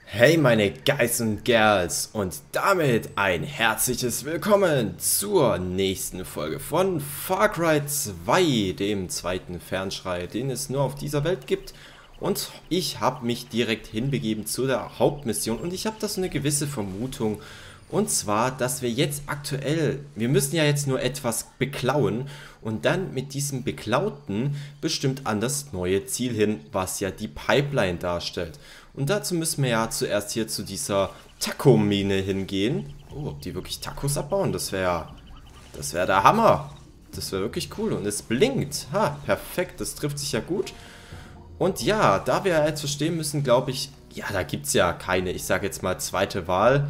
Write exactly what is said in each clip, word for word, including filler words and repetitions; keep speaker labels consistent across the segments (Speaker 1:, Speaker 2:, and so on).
Speaker 1: Hey meine Guys und Girls und damit ein herzliches Willkommen zur nächsten Folge von Far Cry zwei, dem zweiten Fernschrei, den es nur auf dieser Welt gibt. Und ich habe mich direkt hinbegeben zu der Hauptmission und ich habe da so eine gewisse Vermutung. Und zwar, dass wir jetzt aktuell, wir müssen ja jetzt nur etwas beklauen und dann mit diesem Beklauten bestimmt an das neue Ziel hin, was ja die Pipeline darstellt. Und dazu müssen wir ja zuerst hier zu dieser Taco-Mine hingehen. Oh, ob die wirklich Tacos abbauen, das wäre das wäre der Hammer. Das wäre wirklich cool und es blinkt. Ha, perfekt, das trifft sich ja gut. Und ja, da wir jetzt verstehen müssen, glaube ich, ja, da gibt es ja keine, ich sage jetzt mal zweite Wahl.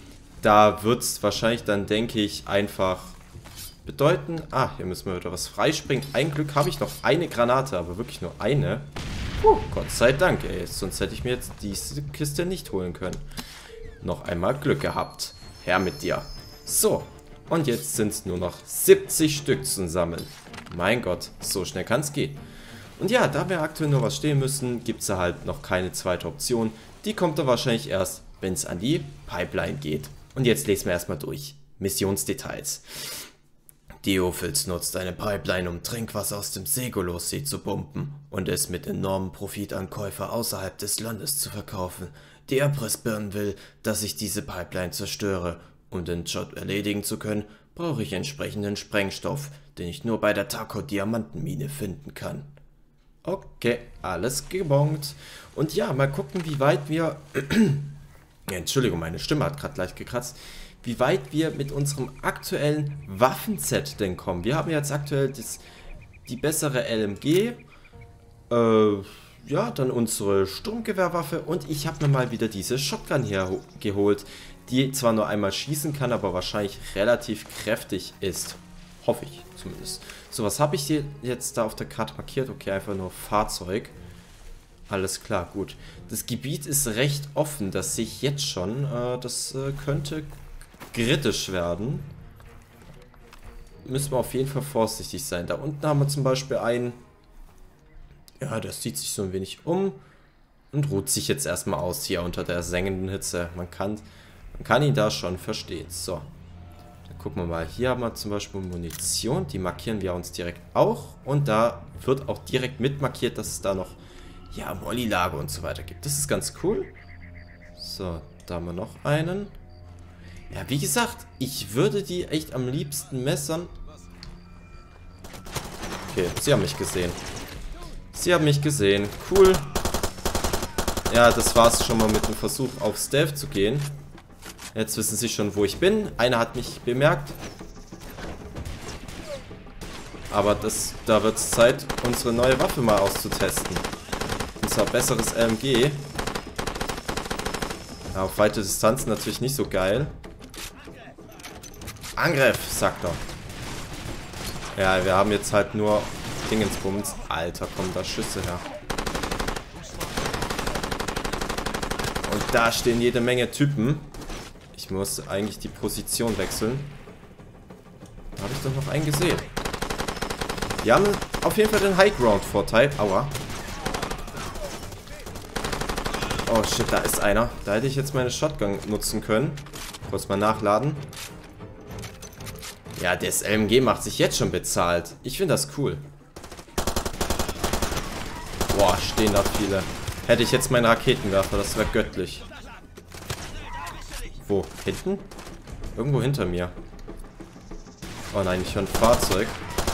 Speaker 1: Da wird es wahrscheinlich dann, denke ich, einfach bedeuten, ah, hier müssen wir wieder was freispringen. Ein Glück habe ich noch eine Granate, aber wirklich nur eine. Puh, Gott sei Dank, ey, sonst hätte ich mir jetzt diese Kiste nicht holen können. Noch einmal Glück gehabt. Her mit dir. So, und jetzt sind es nur noch siebzig Stück zu sammeln. Mein Gott, so schnell kann es gehen. Und ja, da wir aktuell nur was stehen müssen, gibt es da halt noch keine zweite Option. Die kommt dann wahrscheinlich erst, wenn es an die Pipeline geht. Und jetzt lesen wir erstmal durch. Missionsdetails. Diofils nutzt eine Pipeline, um Trinkwasser aus dem Segolossee zu pumpen und es mit enormem Profit an Käufer außerhalb des Landes zu verkaufen. Die Erpressbirnen will, dass ich diese Pipeline zerstöre. Um den Job erledigen zu können, brauche ich entsprechenden Sprengstoff, den ich nur bei der Taco-Diamantenmine finden kann. Okay, alles gebongt. Und ja, mal gucken, wie weit wir... Ja, Entschuldigung, meine Stimme hat gerade leicht gekratzt. Wie weit wir mit unserem aktuellen Waffenset denn kommen. Wir haben jetzt aktuell das, die bessere L M G. Äh, ja, dann unsere Sturmgewehrwaffe. Und ich habe mir mal wieder diese Shotgun hier geholt, die zwar nur einmal schießen kann, aber wahrscheinlich relativ kräftig ist. Hoffe ich zumindest. So, was habe ich hier jetzt da auf der Karte markiert? Okay, einfach nur Fahrzeug. Alles klar, gut. Das Gebiet ist recht offen, das sehe ich jetzt schon. Äh, das äh, könnte kritisch werden. Müssen wir auf jeden Fall vorsichtig sein. Da unten haben wir zum Beispiel einen. Ja, der sieht sich so ein wenig um und ruht sich jetzt erstmal aus hier unter der sengenden Hitze. Man kann, man kann ihn da schon verstehen. So, dann gucken wir mal. Hier haben wir zum Beispiel Munition. Die markieren wir uns direkt auch. Und da wird auch direkt mit markiert, dass es da noch... ja, Molly-Lager und so weiter gibt. Das ist ganz cool. So, da haben wir noch einen. Ja, wie gesagt, ich würde die echt am liebsten messern. Okay, sie haben mich gesehen. Sie haben mich gesehen. Cool. Ja, das war's schon mal mit dem Versuch, auf Stealth zu gehen. Jetzt wissen sie schon, wo ich bin. Einer hat mich bemerkt. Aber das, da wird es Zeit, unsere neue Waffe mal auszutesten. Unser besseres L M G. Ja, auf weite Distanzen natürlich nicht so geil. Angriff, sagt er. Ja, wir haben jetzt halt nur Dingensbums. Alter, kommen da Schüsse her. Und da stehen jede Menge Typen. Ich muss eigentlich die Position wechseln. Da habe ich doch noch einen gesehen. Die haben auf jeden Fall den High-Ground-Vorteil. Aua. Oh shit, da ist einer. Da hätte ich jetzt meine Shotgun nutzen können. Kurz mal nachladen. Ja, das L M G macht sich jetzt schon bezahlt. Ich finde das cool. Boah, stehen da viele. Hätte ich jetzt meinen Raketenwerfer, das wäre göttlich. Wo? Hinten? Irgendwo hinter mir. Oh nein, ich höre ein Fahrzeug.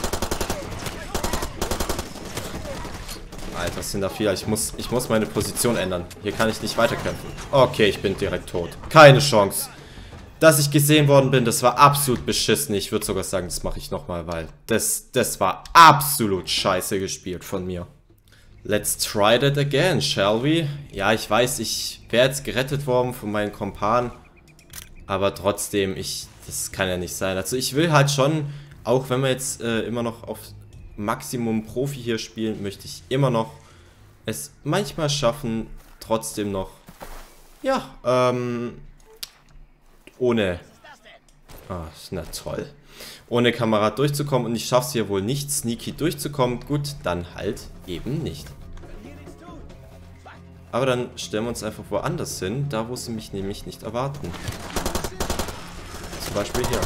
Speaker 1: Alter, das sind da viele. Ich muss, ich muss meine Position ändern. Hier kann ich nicht weiterkämpfen. Okay, ich bin direkt tot. Keine Chance. Dass ich gesehen worden bin, das war absolut beschissen. Ich würde sogar sagen, das mache ich nochmal, weil das, das war absolut scheiße gespielt von mir. Let's try that again, shall we? Ja, ich weiß, ich wäre jetzt gerettet worden von meinen Kumpanen. Aber trotzdem, ich, das kann ja nicht sein. Also ich will halt schon, auch wenn wir jetzt äh, immer noch auf Maximum Profi hier spielen, möchte ich immer noch es manchmal schaffen, trotzdem noch, ja, ähm, ohne, ah, na toll, ohne Kamerad durchzukommen und ich schaffe es hier wohl nicht, sneaky durchzukommen, gut, dann halt eben nicht. Aber dann stellen wir uns einfach woanders hin, da wo sie mich nämlich nicht erwarten. Zum Beispiel hier.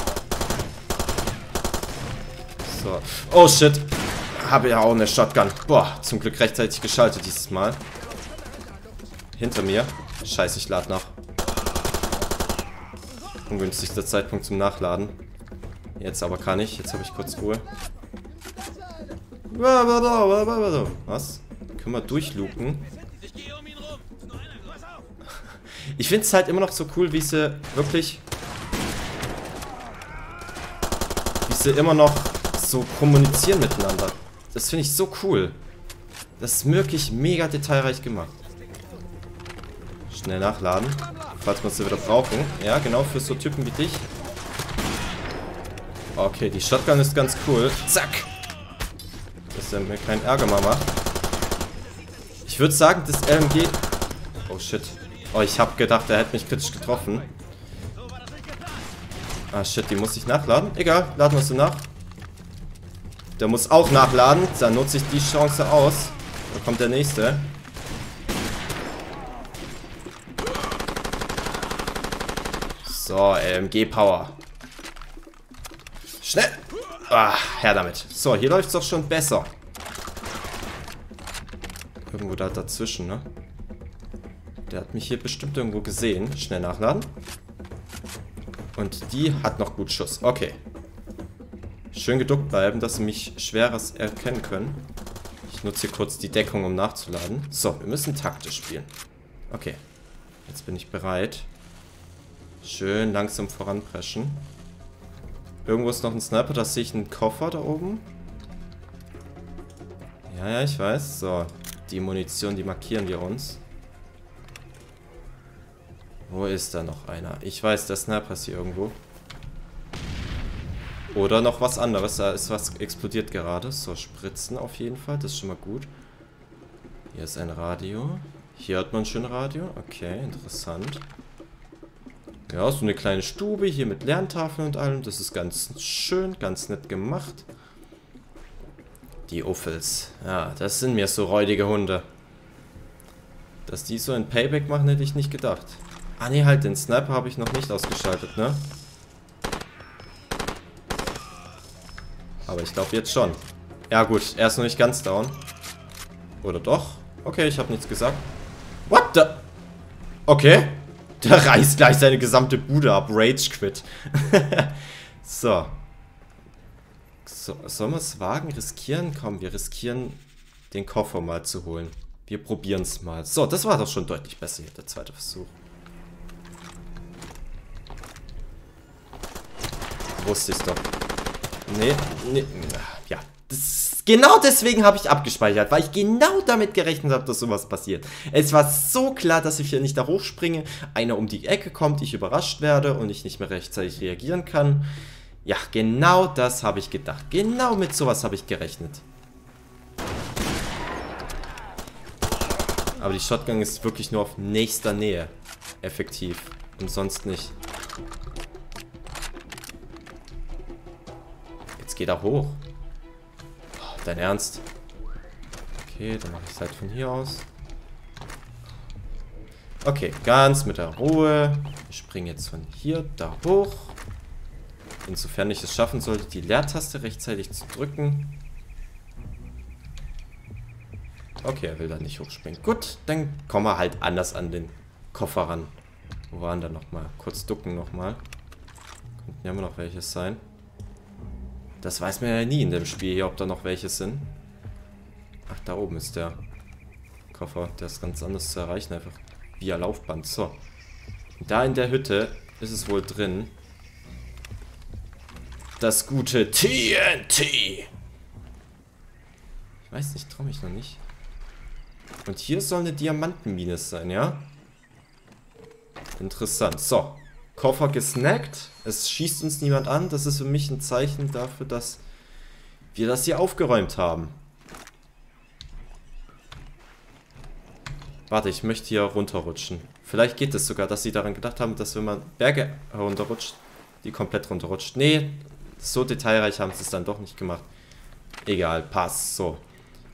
Speaker 1: So. Oh shit. Habe ja auch eine Shotgun. Boah, zum Glück rechtzeitig geschaltet dieses Mal. Hinter mir. Scheiße, ich lade nach. Ungünstigster Zeitpunkt zum Nachladen. Jetzt aber kann ich. Jetzt habe ich kurz Ruhe. Was? Können wir durchluken? Ich finde es halt immer noch so cool, wie sie wirklich... Wie sie immer noch so kommunizieren miteinander. Das finde ich so cool. Das ist wirklich mega detailreich gemacht. Schnell nachladen, falls wir es wieder brauchen. Ja, genau, für so Typen wie dich. Okay, die Shotgun ist ganz cool. Zack! Dass er mir keinen Ärger mehr macht. Ich würde sagen, das L M G... Oh, shit. Oh, ich habe gedacht, er hätte mich kritisch getroffen. Ah, shit, die muss ich nachladen. Egal, laden wir sie nach. Der muss auch nachladen. Dann nutze ich die Chance aus. Da kommt der nächste. So, L M G-Power. Schnell! Ah, her damit. So, hier läuft es doch schon besser. Irgendwo da dazwischen, ne? Der hat mich hier bestimmt irgendwo gesehen. Schnell nachladen. Und die hat noch gut Schuss. Okay. Schön geduckt bleiben, dass sie mich schweres erkennen können. Ich nutze hier kurz die Deckung, um nachzuladen. So, wir müssen taktisch spielen. Okay. Jetzt bin ich bereit. Schön langsam voranpreschen. Irgendwo ist noch ein Sniper, da sehe ich einen Koffer da oben. Ja, ja, ich weiß. So, die Munition, die markieren wir uns. Wo ist da noch einer? Ich weiß, der Sniper ist hier irgendwo. Oder noch was anderes. Da ist was explodiert gerade. So, Spritzen auf jeden Fall. Das ist schon mal gut. Hier ist ein Radio. Hier hört man schön Radio. Okay, interessant. Ja, so eine kleine Stube hier mit Lerntafeln und allem. Das ist ganz schön, ganz nett gemacht. Die Uffels. Ja, das sind mir so räudige Hunde. Dass die so ein Payback machen, hätte ich nicht gedacht. Ah ne, halt, den Sniper habe ich noch nicht ausgeschaltet, ne? Aber ich glaube jetzt schon. Ja gut, er ist noch nicht ganz down. Oder doch? Okay, ich habe nichts gesagt. What the... Okay. Der reißt gleich seine gesamte Bude ab. Rage Quit. So. So. Sollen wir es wagen? Riskieren? Komm, wir riskieren, den Koffer mal zu holen. Wir probieren es mal. So, das war doch schon deutlich besser hier, der zweite Versuch. Wusste ich doch. Nee, nee. Ja. Das, genau deswegen habe ich abgespeichert, weil ich genau damit gerechnet habe, dass sowas passiert. Es war so klar, dass ich hier nicht da hochspringe, einer um die Ecke kommt, ich überrascht werde und ich nicht mehr rechtzeitig reagieren kann. Ja, genau das habe ich gedacht. Genau mit sowas habe ich gerechnet. Aber die Shotgun ist wirklich nur auf nächster Nähe effektiv und sonst nicht. Jetzt geht er hoch. Oh, dein Ernst? Okay, dann mache ich es halt von hier aus. Okay, ganz mit der Ruhe. Ich springe jetzt von hier da hoch. Insofern ich es schaffen sollte, die Leertaste rechtzeitig zu drücken. Okay, er will da nicht hochspringen. Gut, dann kommen wir halt anders an den Koffer ran. Wo waren da nochmal? Kurz ducken nochmal. Könnten ja immer noch welche sein. Das weiß man ja nie in dem Spiel hier, ob da noch welche sind. Ach, da oben ist der Koffer. Der ist ganz anders zu erreichen, einfach via Laufband. So. Und da in der Hütte ist es wohl drin. Das gute T N T. Ich weiß nicht, traue mich noch nicht. Und hier soll eine Diamantenmine sein, ja? Interessant. So. Koffer gesnackt. Es schießt uns niemand an. Das ist für mich ein Zeichen dafür, dass wir das hier aufgeräumt haben. Warte, ich möchte hier runterrutschen. Vielleicht geht es sogar, dass sie daran gedacht haben, dass wenn man Berge herunterrutscht, die komplett runterrutscht. Nee, so detailreich haben sie es dann doch nicht gemacht. Egal, passt. So.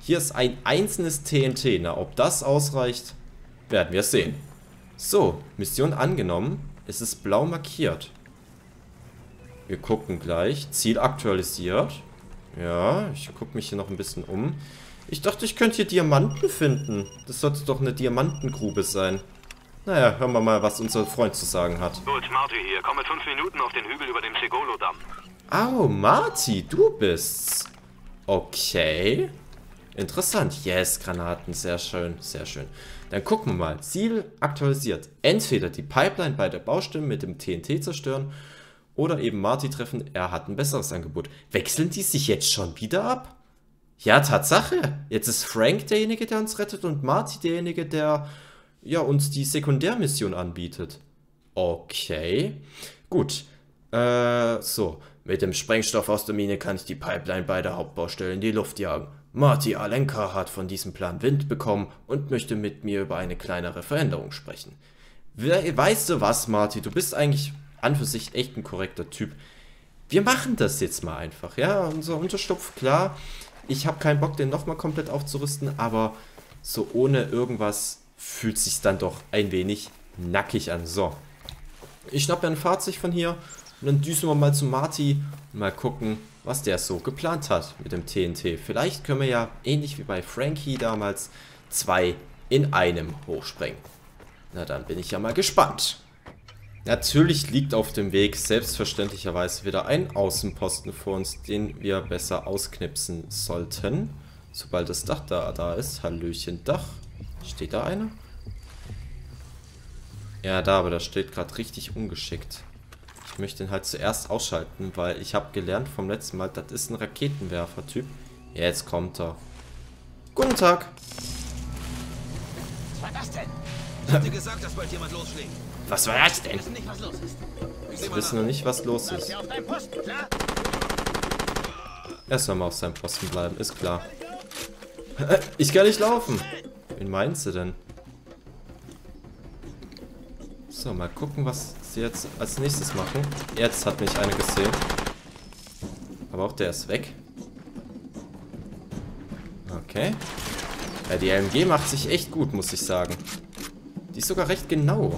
Speaker 1: Hier ist ein einzelnes T N T. Na, ob das ausreicht, werden wir sehen. So, Mission angenommen. Es ist blau markiert. Wir gucken gleich. Ziel aktualisiert. Ja, ich gucke mich hier noch ein bisschen um. Ich dachte, ich könnte hier Diamanten finden. Das sollte doch eine Diamantengrube sein. Naja, hören wir mal, was unser Freund zu sagen hat.
Speaker 2: Gut, Marty hier. Komm mit fünf Minuten auf den Hügel über dem Segolo-Damm.
Speaker 1: Oh, Marty, du bist's. Okay. Interessant. Yes, Granaten. Sehr schön, sehr schön. Dann gucken wir mal. Ziel aktualisiert. Entweder die Pipeline bei der Baustelle mit dem T N T zerstören oder eben Marty treffen. Er hat ein besseres Angebot. Wechseln die sich jetzt schon wieder ab? Ja, Tatsache. Jetzt ist Frank derjenige, der uns rettet und Marty derjenige, der ja uns die Sekundärmission anbietet. Okay. Gut. Äh, so. Mit dem Sprengstoff aus der Mine kann ich die Pipeline bei der Hauptbaustelle in die Luft jagen. Marty Alenka hat von diesem Plan Wind bekommen und möchte mit mir über eine kleinere Veränderung sprechen. We weißt du was, Marty? Du bist eigentlich an für sich echt ein korrekter Typ. Wir machen das jetzt mal einfach, ja? Unser Unterschlupf, klar. Ich habe keinen Bock, den nochmal komplett aufzurüsten, aber so ohne irgendwas fühlt sich dann doch ein wenig nackig an. So. Ich schnappe mir ein Fahrzeug von hier und dann düsen wir mal zu Marty und mal gucken, was der so geplant hat mit dem T N T. Vielleicht können wir ja, ähnlich wie bei Frankie damals, zwei in einem hochsprengen. Na, dann bin ich ja mal gespannt. Natürlich liegt auf dem Weg selbstverständlicherweise wieder ein Außenposten vor uns, den wir besser ausknipsen sollten. Sobald das Dach da, da ist. Hallöchen, Dach. Steht da einer? Ja, da, aber da steht gerade richtig ungeschickt. Ich möchte ihn halt zuerst ausschalten, weil ich habe gelernt vom letzten Mal, das ist ein Raketenwerfer-Typ. Jetzt kommt er. Guten Tag.
Speaker 3: Was war das denn? Ich hab dir gesagt, dass bald jemand losschlägt.
Speaker 1: Was war das denn?
Speaker 3: Wir wissen nicht, was los ist.
Speaker 1: Wir wissen noch nicht, was los ist.
Speaker 3: Auf deinem Posten, klar?
Speaker 1: Er soll mal auf seinem Posten bleiben, ist klar. Ich kann nicht laufen. Wen meinst du denn? So, mal gucken, was sie jetzt als nächstes machen. Jetzt hat mich einer gesehen. Aber auch der ist weg. Okay. Ja, die M G macht sich echt gut, muss ich sagen. Die ist sogar recht genau.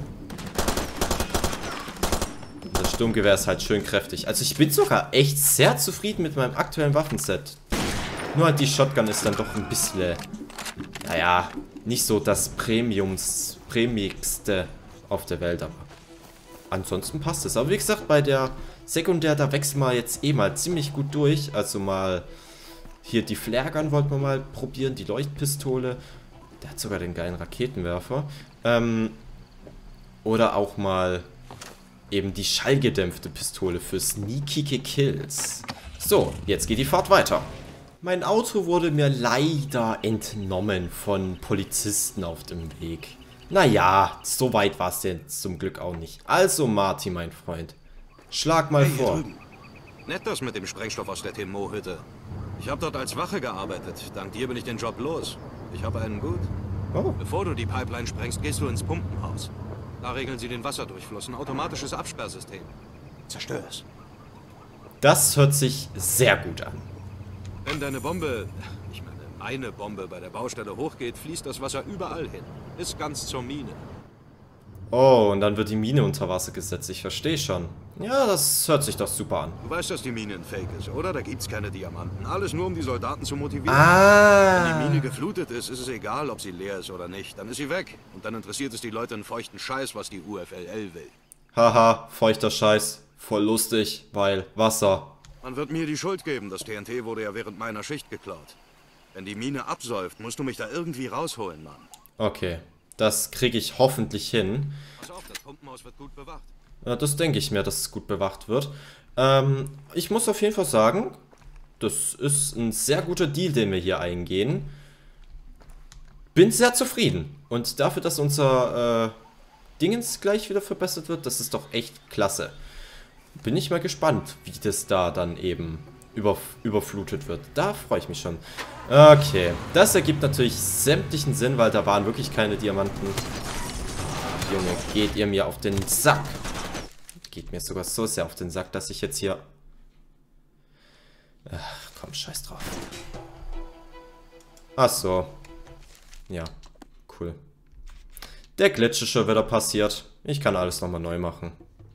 Speaker 1: Und das Sturmgewehr ist halt schön kräftig. Also ich bin sogar echt sehr zufrieden mit meinem aktuellen Waffenset. Nur halt die Shotgun ist dann doch ein bisschen, naja, nicht so das Premiums, Premiigste auf der Welt, aber ansonsten passt es. Aber wie gesagt, bei der Sekundär, da wechseln wir jetzt eh mal ziemlich gut durch. Also mal hier die Flaregun wollten wir mal probieren, die Leuchtpistole. Der hat sogar den geilen Raketenwerfer. Ähm, oder auch mal eben die schallgedämpfte Pistole für sneaky Kills. So, jetzt geht die Fahrt weiter. Mein Auto wurde mir leider entnommen von Polizisten auf dem Weg. Naja, so weit war es jetzt zum Glück auch nicht. Also Marty, mein Freund, schlag mal
Speaker 2: Hey,
Speaker 1: vor.
Speaker 2: Nett das mit dem Sprengstoff aus der Timo-Hütte. Ich habe dort als Wache gearbeitet. Dank dir bin ich den Job los. Ich habe einen gut.
Speaker 1: Oh.
Speaker 2: Bevor du die Pipeline sprengst, gehst du ins Pumpenhaus. Da regeln sie den Wasserdurchfluss, ein automatisches Absperrsystem. Zerstör es.
Speaker 1: Das hört sich sehr gut an.
Speaker 2: Wenn deine Bombe, ich meine meine Bombe bei der Baustelle hochgeht, fließt das Wasser überall hin. Bis ganz zur Mine.
Speaker 1: Oh, und dann wird die Mine unter Wasser gesetzt. Ich verstehe schon. Ja, das hört sich doch super an.
Speaker 2: Du weißt, dass die Mine ein Fake ist, oder? Da gibt's keine Diamanten. Alles nur, um die Soldaten zu motivieren.
Speaker 1: Ah.
Speaker 2: Wenn die Mine geflutet ist, ist es egal, ob sie leer ist oder nicht. Dann ist sie weg. Und dann interessiert es die Leute einen feuchten Scheiß, was die U F L L will.
Speaker 1: Haha, feuchter Scheiß. Voll lustig, weil Wasser.
Speaker 2: Man wird mir die Schuld geben. Das T N T wurde ja während meiner Schicht geklaut. Wenn die Mine absäuft, musst du mich da irgendwie rausholen, Mann.
Speaker 1: Okay, das kriege ich hoffentlich hin.
Speaker 2: Pass auf, das Pumpenhaus wird gut bewacht.
Speaker 1: Ja, das denke ich mir, dass es gut bewacht wird. Ähm, ich muss auf jeden Fall sagen, das ist ein sehr guter Deal, den wir hier eingehen. Bin sehr zufrieden. Und dafür, dass unser äh, Dingens gleich wieder verbessert wird, das ist doch echt klasse. Bin ich mal gespannt, wie das da dann eben über, überflutet wird. Da freue ich mich schon. Okay, das ergibt natürlich sämtlichen Sinn, weil da waren wirklich keine Diamanten. Junge, geht ihr mir auf den Sack. Geht mir sogar so sehr auf den Sack, dass ich jetzt hier... Ach, komm, scheiß drauf. Ach so. Ja, cool. Der Glitch ist schon wieder passiert. Ich kann alles nochmal neu machen.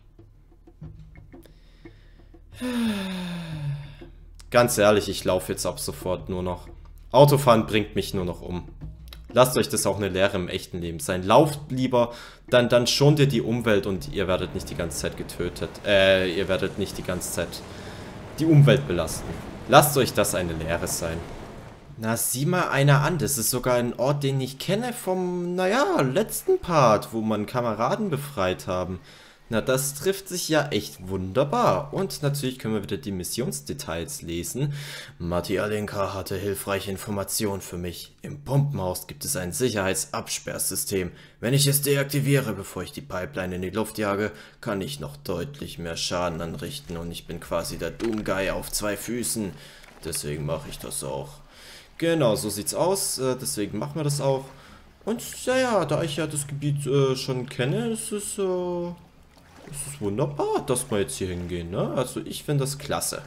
Speaker 1: Ganz ehrlich, ich laufe jetzt ab sofort nur noch. Autofahren bringt mich nur noch um. Lasst euch das auch eine Lehre im echten Leben sein. Lauft lieber, dann, dann schont ihr die Umwelt und ihr werdet nicht die ganze Zeit getötet. Äh, ihr werdet nicht die ganze Zeit die Umwelt belasten. Lasst euch das eine Lehre sein. Na, sieh mal einer an. Das ist sogar ein Ort, den ich kenne vom, naja, letzten Part, wo man Kameraden befreit haben. Na, das trifft sich ja echt wunderbar. Und natürlich können wir wieder die Missionsdetails lesen. Matti Alinka hatte hilfreiche Informationen für mich. Im Pumpenhaus gibt es ein Sicherheitsabsperrsystem. Wenn ich es deaktiviere, bevor ich die Pipeline in die Luft jage, kann ich noch deutlich mehr Schaden anrichten. Und ich bin quasi der Doom Guy auf zwei Füßen. Deswegen mache ich das auch. Genau, so sieht's aus. Deswegen machen wir das auch. Und ja, ja, da ich ja das Gebiet äh, schon kenne, ist es... Äh Es ist wunderbar, dass wir jetzt hier hingehen, ne? Also ich finde das klasse.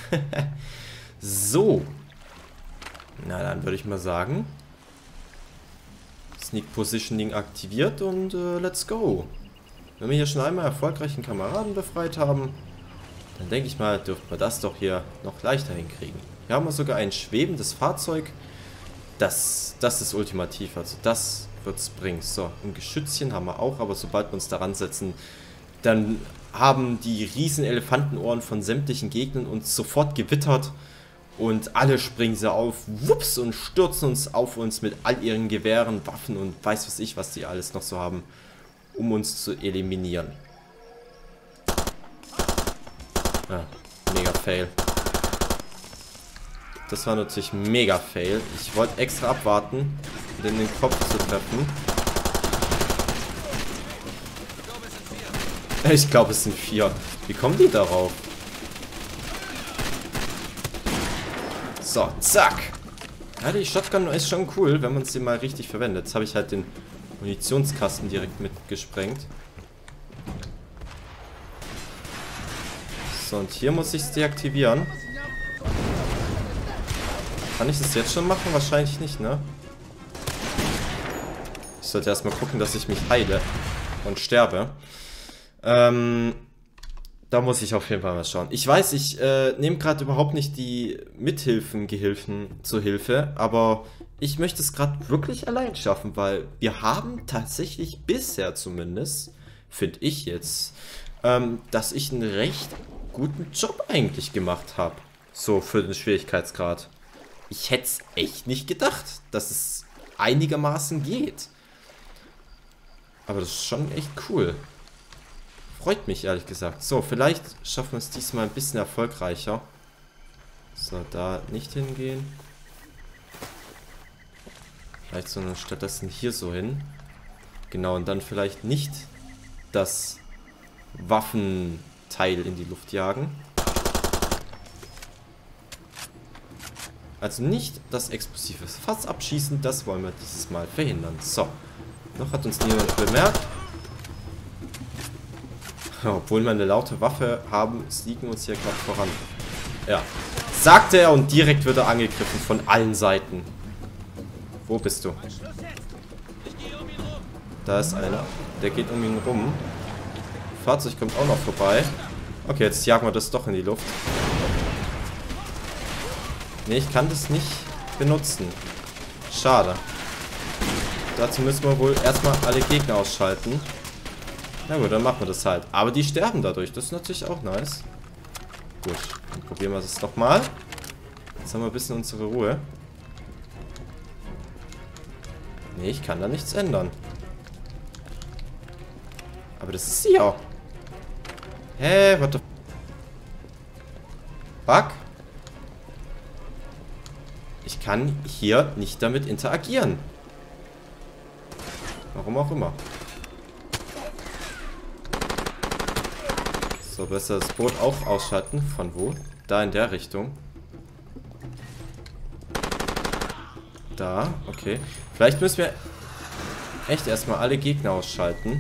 Speaker 1: So. Na, dann würde ich mal sagen, Sneak Positioning aktiviert und äh, let's go. Wenn wir hier schon einmal erfolgreichen Kameraden befreit haben, dann denke ich mal, dürften wir das doch hier noch leichter hinkriegen. Hier haben wir sogar ein schwebendes Fahrzeug. Das, das ist ultimativ, also das wird's bringen. So, ein Geschützchen haben wir auch, aber sobald wir uns daran setzen, dann haben die riesen Elefantenohren von sämtlichen Gegnern uns sofort gewittert und alle springen sie auf, wups, und stürzen uns auf uns mit all ihren Gewehren, Waffen und weiß was ich, was die alles noch so haben, um uns zu eliminieren. Ja, mega Fail. Das war natürlich mega Fail. Ich wollte extra abwarten, um in den Kopf zu treffen. Ich glaube, es sind vier. Wie kommen die darauf? So, zack. Ja, die Shotgun ist schon cool, wenn man sie mal richtig verwendet. Jetzt habe ich halt den Munitionskasten direkt mitgesprengt. So, und hier muss ich es deaktivieren. Kann ich das jetzt schon machen? Wahrscheinlich nicht, ne? Ich sollte erstmal gucken, dass ich mich heile und sterbe. Ähm, da muss ich auf jeden Fall mal schauen. Ich weiß, ich äh, nehme gerade überhaupt nicht die Mithilfen, Gehilfen zur Hilfe, aber ich möchte es gerade wirklich allein schaffen, weil wir haben tatsächlich bisher zumindest, finde ich jetzt, ähm, dass ich einen recht guten Job eigentlich gemacht habe. So für den Schwierigkeitsgrad. Ich hätte es echt nicht gedacht, dass es einigermaßen geht. Aber das ist schon echt cool. Freut mich, ehrlich gesagt. So, vielleicht schaffen wir es diesmal ein bisschen erfolgreicher. So, da nicht hingehen. Vielleicht sondern stattdessen hier so hin. Genau, und dann vielleicht nicht das Waffenteil in die Luft jagen. Also nicht das explosive Fass abschießen, das wollen wir dieses Mal verhindern. So, noch hat uns niemand bemerkt. Obwohl wir eine laute Waffe haben, sneaken uns hier gerade voran. Ja. Sagte er und direkt wird er angegriffen von allen Seiten. Wo bist du? Da ist einer. Der geht um ihn rum. Fahrzeug kommt auch noch vorbei. Okay, jetzt jagen wir das doch in die Luft. Ne, ich kann das nicht benutzen. Schade. Dazu müssen wir wohl erstmal alle Gegner ausschalten. Na gut, dann machen wir das halt. Aber die sterben dadurch. Das ist natürlich auch nice. Gut, dann probieren wir das nochmal. Jetzt haben wir ein bisschen unsere Ruhe. Nee, ich kann da nichts ändern. Aber das ist hier. Hä, what the... Bug? Ich kann hier nicht damit interagieren. Warum auch immer. So, besser das Boot auch ausschalten. Von wo? Da in der Richtung. Da, okay. Vielleicht müssen wir echt erstmal alle Gegner ausschalten.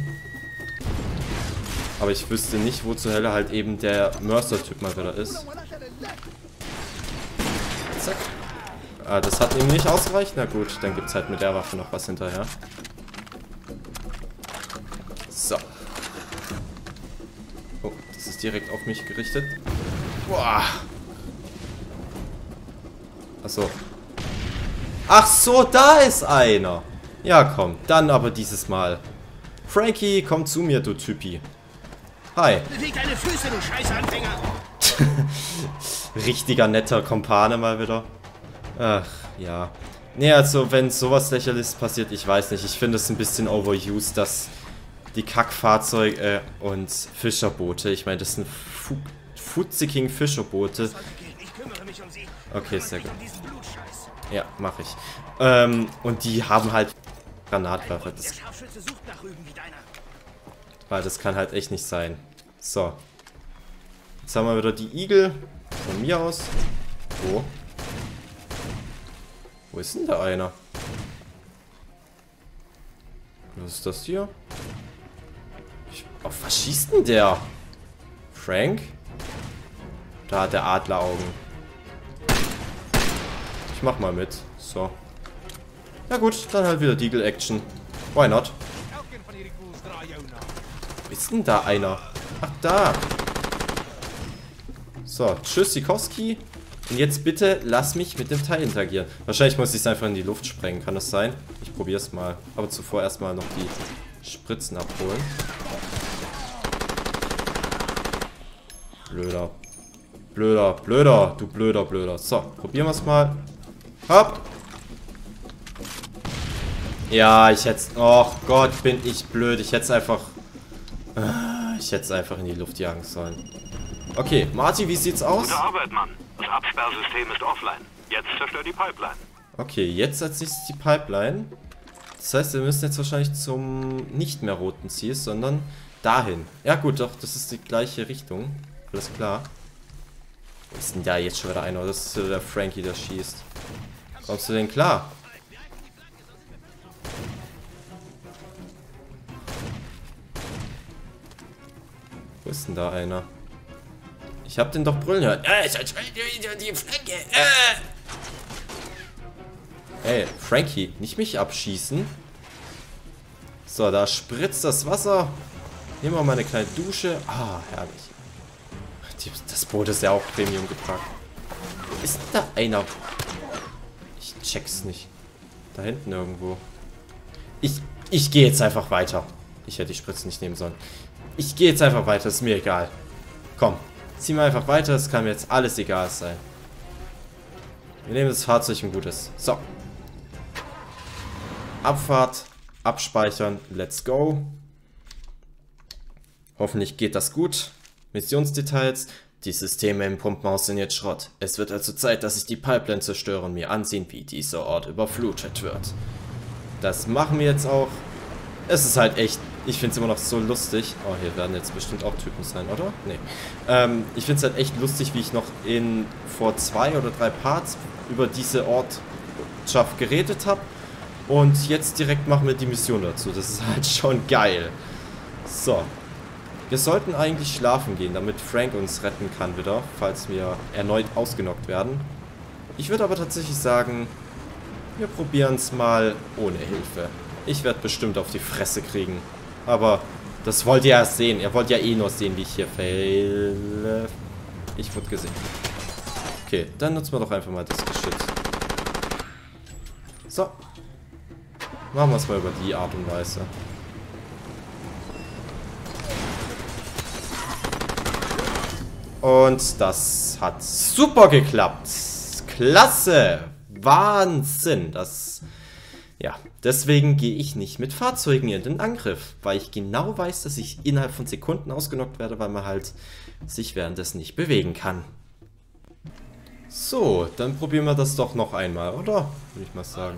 Speaker 1: Aber ich wüsste nicht, wo zur Hölle halt eben der Mercer-Typ mal wieder ist. Zack. Ah, das hat ihm nicht ausgereicht. Na gut, dann gibt es halt mit der Waffe noch was hinterher. So. Oh, das ist direkt auf mich gerichtet. Boah. Achso. Ach so, da ist einer. Ja, komm. Dann aber dieses Mal. Frankie, komm zu mir, du Typi. Hi.
Speaker 3: Beweg deine Füße, du Scheißanfänger!
Speaker 1: Richtiger netter Kumpane mal wieder. Ach, ja. Nee, also wenn sowas Lächerliches passiert, ich weiß nicht. Ich finde es ein bisschen overused, dass die Kackfahrzeuge äh, und Fischerboote, ich meine, das sind Fu Futziking Fischerboote.
Speaker 3: Ich kümmere mich um sie.
Speaker 1: Okay, sehr gut. Ja, mach ich. Ähm, und die haben halt Granatwerfer. Das, weil das kann halt echt nicht sein. So. Jetzt haben wir wieder die Igel. Von mir aus. Wo? Wo ist denn da einer? Was ist das hier? Ich, auf was schießt denn der? Frank? Da hat der Adler Augen. Ich mach mal mit. So. Ja gut, dann halt wieder Deagle Action. Why not? Wo ist denn da einer? Ach, da. So, tschüss Sikowski. Und jetzt bitte lass mich mit dem Teil interagieren. Wahrscheinlich muss ich es einfach in die Luft sprengen. Kann das sein? Ich probiere es mal. Aber zuvor erstmal noch die Spritzen abholen. Blöder. Blöder, blöder. Du blöder, blöder. So, probieren wir es mal. Hopp. Ja, ich hätte... Oh Gott, bin ich blöd. Ich hätte es einfach... Ich hätte es einfach in die Luft jagen sollen. Okay, Marty, wie sieht's aus?
Speaker 4: Gute Arbeit, Mann. Das Absperrsystem ist offline. Jetzt zerstört die Pipeline.
Speaker 1: Okay, jetzt als nächstes die Pipeline. Das heißt, wir müssen jetzt wahrscheinlich zum nicht mehr roten Ziel, sondern dahin. Ja gut, doch, das ist die gleiche Richtung. Alles klar. Wo ist denn da jetzt schon wieder einer? Das ist der Frankie, der schießt. Kommst du denn klar? Wo ist denn da einer? Ich hab den doch brüllen hören. Äh, die Flanke. Äh. Ey, Frankie, nicht mich abschießen. So, da spritzt das Wasser. Nehmen wir mal eine kleine Dusche. Ah, herrlich. Das Boot ist ja auch Premium gepackt. Wo ist da einer? Ich check's nicht. Da hinten irgendwo. Ich, ich gehe jetzt einfach weiter. Ich hätte die Spritze nicht nehmen sollen. Ich gehe jetzt einfach weiter, ist mir egal. Komm, ziehen wir einfach weiter, es kann mir jetzt alles egal sein. Wir nehmen das Fahrzeug ein gutes. So. Abfahrt, abspeichern, let's go. Hoffentlich geht das gut. Missionsdetails. Die Systeme im Pumpenhaus sind jetzt Schrott. Es wird also Zeit, dass ich die Pipeline zerstöre und mir ansehen, wie dieser Ort überflutet wird. Das machen wir jetzt auch. Es ist halt echt... Ich finde es immer noch so lustig. Oh, hier werden jetzt bestimmt auch Typen sein, oder? Nee. Ähm, ich finde es halt echt lustig, wie ich noch in vor zwei oder drei Parts über diese Ortschaft geredet habe. Und jetzt direkt machen wir die Mission dazu. Das ist halt schon geil. So. Wir sollten eigentlich schlafen gehen, damit Frank uns retten kann wieder, falls wir erneut ausgenockt werden. Ich würde aber tatsächlich sagen, wir probieren es mal ohne Hilfe. Ich werde bestimmt auf die Fresse kriegen. Aber das wollt ihr ja sehen. Ihr wollt ja eh nur sehen, wie ich hier faile. Ich wurde gesehen. Okay, dann nutzen wir doch einfach mal das Geschütz. So. Machen wir es mal über die Art und Weise. Und das hat super geklappt. Klasse. Wahnsinn. Das... Ja, deswegen gehe ich nicht mit Fahrzeugen in den Angriff, weil ich genau weiß, dass ich innerhalb von Sekunden ausgenockt werde, weil man halt sich währenddessen nicht bewegen kann. So, dann probieren wir das doch noch einmal, oder? Würde ich mal sagen.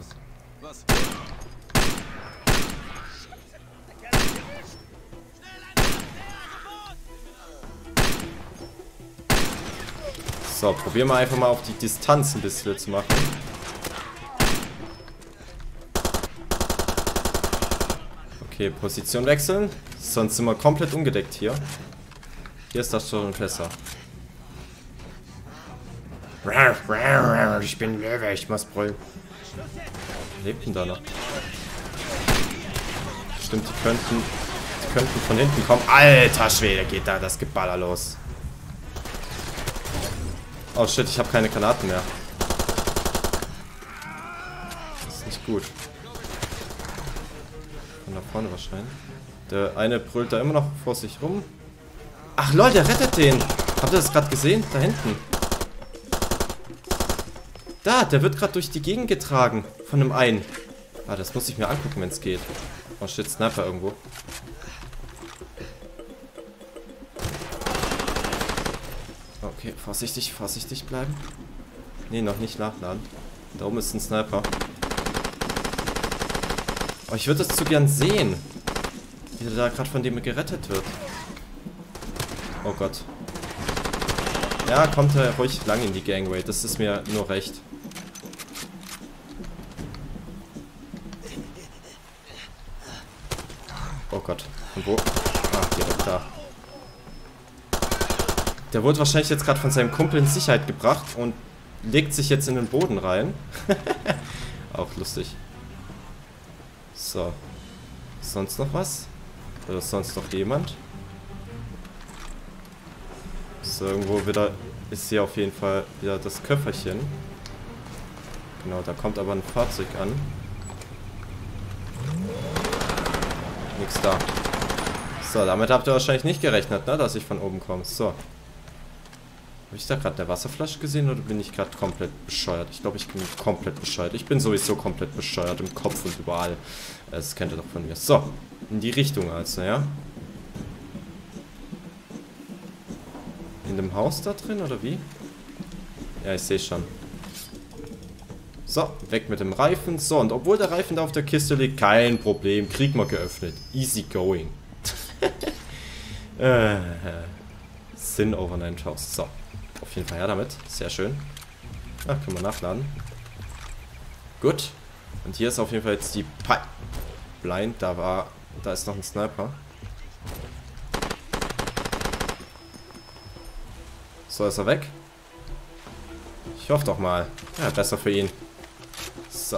Speaker 1: So, probieren wir einfach mal auf die Distanz ein bisschen zu machen. Okay, Position wechseln. Sonst sind wir komplett ungedeckt hier. Hier ist das schon besser. Ich bin Löwe, ich muss brüllen. Lebt denn da noch? Stimmt, die könnten, die könnten von hinten kommen. Alter Schwede, geht da das Geballer los. Oh shit, ich habe keine Granaten mehr. Das ist nicht gut. Von da vorne wahrscheinlich. Der eine brüllt da immer noch vor sich rum. Ach lol, der rettet den. Habt ihr das gerade gesehen? Da hinten. Da, der wird gerade durch die Gegend getragen. Von einem einen. Ah, das muss ich mir angucken, wenn es geht. Oh shit, Sniper irgendwo. Okay, vorsichtig, vorsichtig bleiben. Ne, noch nicht nachladen. Da oben ist ein Sniper. Oh, ich würde das zu gern sehen. Wie der da gerade von dem gerettet wird. Oh Gott. Ja, kommt er ruhig lang in die Gangway. Das ist mir nur recht. Oh Gott. Von wo? Ah, direkt da. Der wurde wahrscheinlich jetzt gerade von seinem Kumpel in Sicherheit gebracht und legt sich jetzt in den Boden rein. Auch lustig. So. Sonst noch was? Oder ist sonst noch jemand? So, irgendwo wieder ist hier auf jeden Fall wieder das Köfferchen. Genau, da kommt aber ein Fahrzeug an. Nix da. So, damit habt ihr wahrscheinlich nicht gerechnet, ne, dass ich von oben komme. So. Habe ich da gerade eine Wasserflasche gesehen oder bin ich gerade komplett bescheuert? Ich glaube, ich bin komplett bescheuert. Ich bin sowieso komplett bescheuert im Kopf und überall. Das kennt ihr doch von mir. So, in die Richtung also, ja. In dem Haus da drin, oder wie? Ja, ich sehe schon. So, weg mit dem Reifen. So, und obwohl der Reifen da auf der Kiste liegt, kein Problem. Krieg mal geöffnet. Easy going. äh, Sin over neuntausend. So, auf jeden Fall her damit. Sehr schön. Ach, können wir nachladen. Gut. Und hier ist auf jeden Fall jetzt die Pipeline. Da war, da ist noch ein Sniper. So, ist er weg. Ich hoffe doch mal. Ja, besser für ihn. So.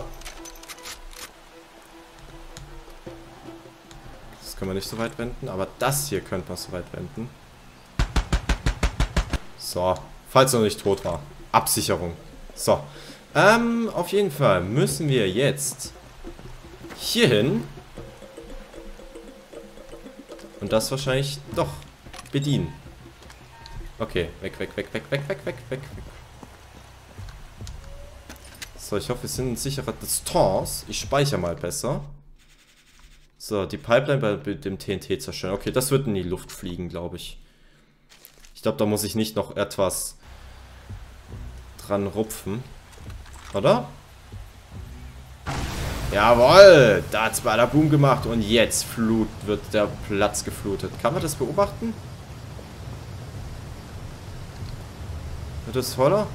Speaker 1: Das können wir nicht so weit wenden, aber das hier könnte man so weit wenden. So. Falls er noch nicht tot war. Absicherung. So. Ähm, auf jeden Fall müssen wir jetzt hier hin. Und das wahrscheinlich doch bedienen. Okay, weg, weg, weg, weg, weg, weg, weg, weg, weg. So, ich hoffe, wir sind in sicherer Distanz. Ich speichere mal besser. So, die Pipeline bei dem T N T zerstören. Okay, das wird in die Luft fliegen, glaube ich. Ich glaube, da muss ich nicht noch etwas dran rupfen. Oder? Jawohl! Da hat's Badaboom gemacht und jetzt Flut wird der Platz geflutet. Kann man das beobachten? Wird es voller?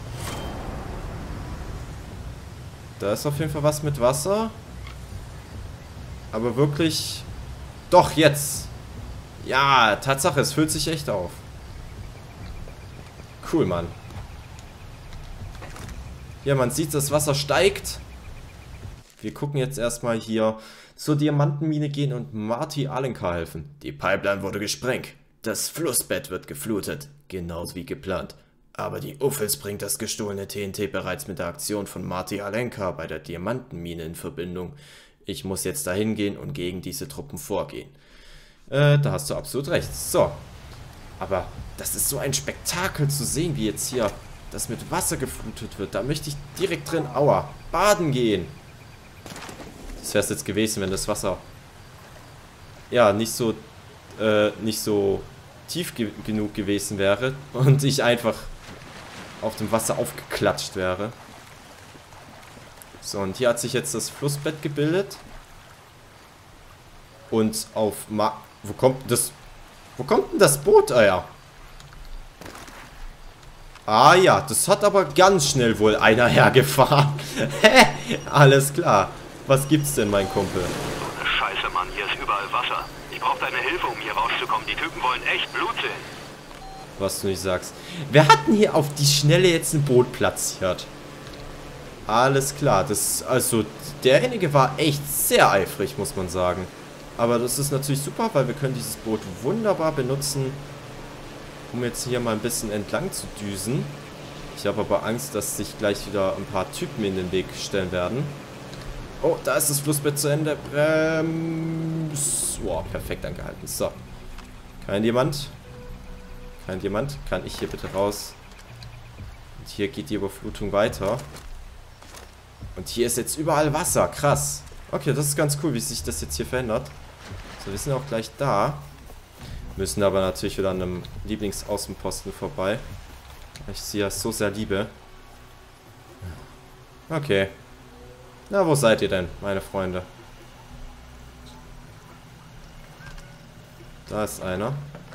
Speaker 1: Da ist auf jeden Fall was mit Wasser. Aber wirklich... Doch, jetzt! Ja, Tatsache, es füllt sich echt auf. Cool, Mann. Ja, man sieht, das Wasser steigt. Wir gucken jetzt erstmal hier zur Diamantenmine gehen und Marty Alenka helfen. Die Pipeline wurde gesprengt. Das Flussbett wird geflutet. Genauso wie geplant. Aber die Uffels bringt das gestohlene T N T bereits mit der Aktion von Marty Alenka bei der Diamantenmine in Verbindung. Ich muss jetzt dahin gehen und gegen diese Truppen vorgehen. Äh, da hast du absolut recht. So. Aber das ist so ein Spektakel zu sehen, wie jetzt hier das mit Wasser geflutet wird. Da möchte ich direkt drin, aua, baden gehen. Das wäre es jetzt gewesen, wenn das Wasser ja nicht so äh, nicht so tief ge genug gewesen wäre und ich einfach auf dem Wasser aufgeklatscht wäre. So, und hier hat sich jetzt das Flussbett gebildet. Und auf Ma... Wo kommt das... Wo kommt denn das Boot, Eier? Ah ja, das hat aber ganz schnell wohl einer hergefahren. Alles klar. Was gibt's denn, mein Kumpel?
Speaker 4: Scheiße, Mann, hier ist überall Wasser. Ich brauche deine Hilfe, um hier rauszukommen. Die Typen wollen echt Blut sehen.
Speaker 1: Was du nicht sagst. Wer hat denn hier auf die Schnelle jetzt ein Boot platziert? Alles klar. Das, also, derjenige war echt sehr eifrig, muss man sagen. Aber das ist natürlich super, weil wir können dieses Boot wunderbar benutzen, um jetzt hier mal ein bisschen entlang zu düsen. Ich habe aber Angst, dass sich gleich wieder ein paar Typen in den Weg stellen werden. Oh, da ist das Flussbett zu Ende. Brems. Boah, perfekt angehalten. So. Kein jemand? Kein jemand? Kann ich hier bitte raus? Und hier geht die Überflutung weiter. Und hier ist jetzt überall Wasser. Krass. Okay, das ist ganz cool, wie sich das jetzt hier verändert. So, wir sind auch gleich da. Müssen aber natürlich wieder an einem Lieblingsaußenposten vorbei. Ich sie ja so sehr liebe. Okay. Na, wo seid ihr denn, meine Freunde? Da ist einer.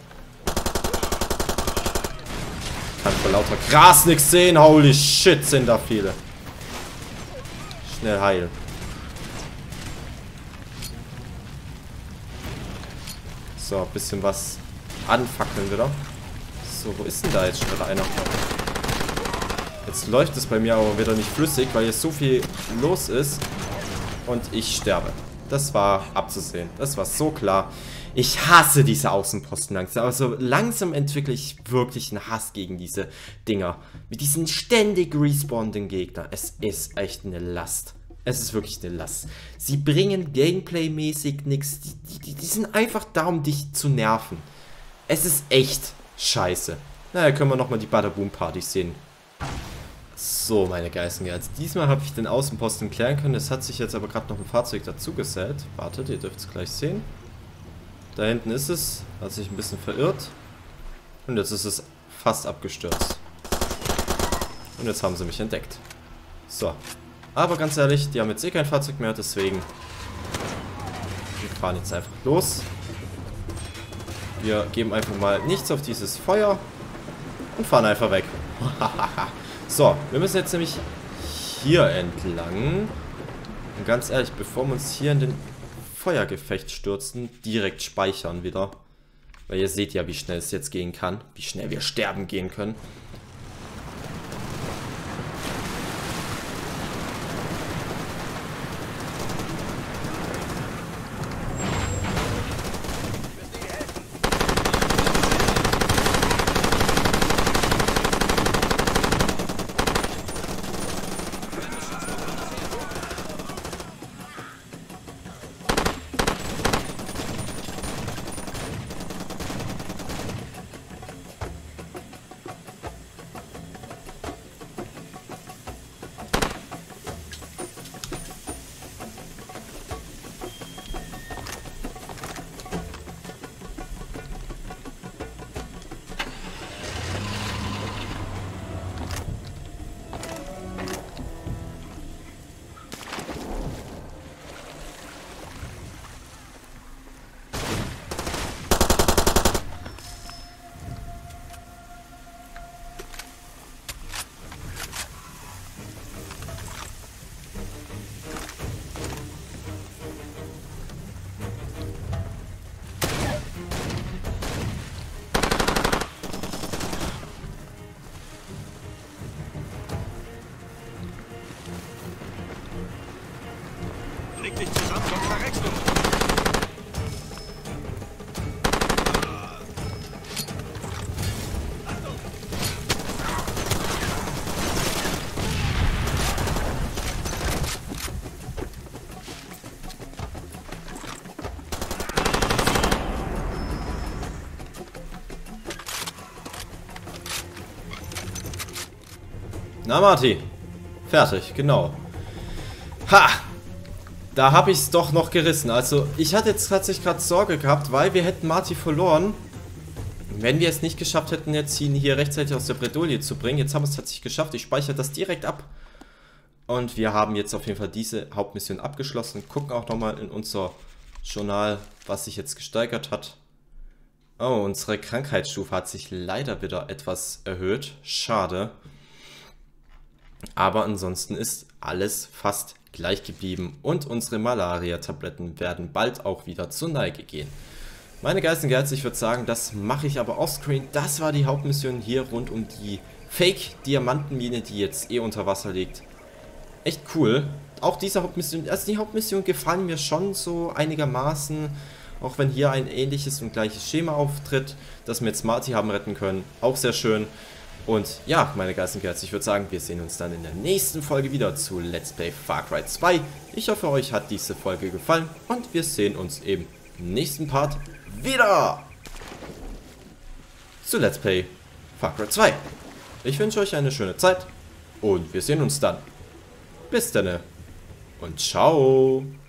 Speaker 1: Kann vor lauter Gras nichts sehen. Holy shit, sind da viele. Schnell heilen. So, ein bisschen was anfackeln wieder. So, wo ist denn da jetzt schon wieder einer? Jetzt läuft es bei mir aber wieder nicht flüssig, weil hier so viel los ist. Und ich sterbe. Das war abzusehen. Das war so klar. Ich hasse diese Außenposten langsam. Also langsam entwickle ich wirklich einen Hass gegen diese Dinger. Mit diesen ständig respawnenden Gegnern. Es ist echt eine Last. Es ist wirklich eine Last. Sie bringen Gameplay-mäßig nichts. Die, die, die sind einfach da, um dich zu nerven. Es ist echt scheiße. Naja, können wir nochmal die Badaboom-Party sehen. So, meine Geißengerz. Diesmal habe ich den Außenposten klären können. Es hat sich jetzt aber gerade noch ein Fahrzeug dazu gesellt. Wartet, ihr dürft es gleich sehen. Da hinten ist es. Hat sich ein bisschen verirrt. Und jetzt ist es fast abgestürzt. Und jetzt haben sie mich entdeckt. So. Aber ganz ehrlich, die haben jetzt eh kein Fahrzeug mehr, deswegen wir fahren jetzt einfach los. Wir geben einfach mal nichts auf dieses Feuer und fahren einfach weg. So, wir müssen jetzt nämlich hier entlang. Und ganz ehrlich, bevor wir uns hier in den Feuergefecht stürzen, direkt speichern wieder. Weil ihr seht ja, wie schnell es jetzt gehen kann. Wie schnell wir sterben gehen können.
Speaker 2: Leg dich zusammen, sonst verreckst du.
Speaker 1: Na, Marty. Fertig, genau. Ha! Da habe ich es doch noch gerissen. Also, ich hatte jetzt tatsächlich gerade Sorge gehabt, weil wir hätten Marty verloren. Wenn wir es nicht geschafft hätten, jetzt ihn hier rechtzeitig aus der Bredouille zu bringen. Jetzt haben wir es tatsächlich geschafft. Ich speichere das direkt ab. Und wir haben jetzt auf jeden Fall diese Hauptmission abgeschlossen. Gucken auch nochmal in unser Journal, was sich jetzt gesteigert hat. Oh, unsere Krankheitsstufe hat sich leider wieder etwas erhöht. Schade. Aber ansonsten ist alles fast gleich geblieben und unsere Malaria-Tabletten werden bald auch wieder zur Neige gehen. Meine Geistigen Geiz, ich würde sagen, das mache ich aber offscreen. Das war die Hauptmission hier rund um die Fake-Diamantenmine, die jetzt eh unter Wasser liegt. Echt cool. Auch diese Hauptmission, also die Hauptmission gefallen mir schon so einigermaßen. Auch wenn hier ein ähnliches und gleiches Schema auftritt, das wir jetzt Marty haben retten können. Auch sehr schön. Und ja, meine Geistigen Geiz, ich würde sagen, wir sehen uns dann in der nächsten Folge wieder zu Let's Play Far Cry zwei. Ich hoffe, euch hat diese Folge gefallen und wir sehen uns im nächsten Part wieder zu Let's Play Far Cry zwei. Ich wünsche euch eine schöne Zeit und wir sehen uns dann. Bis dann und ciao.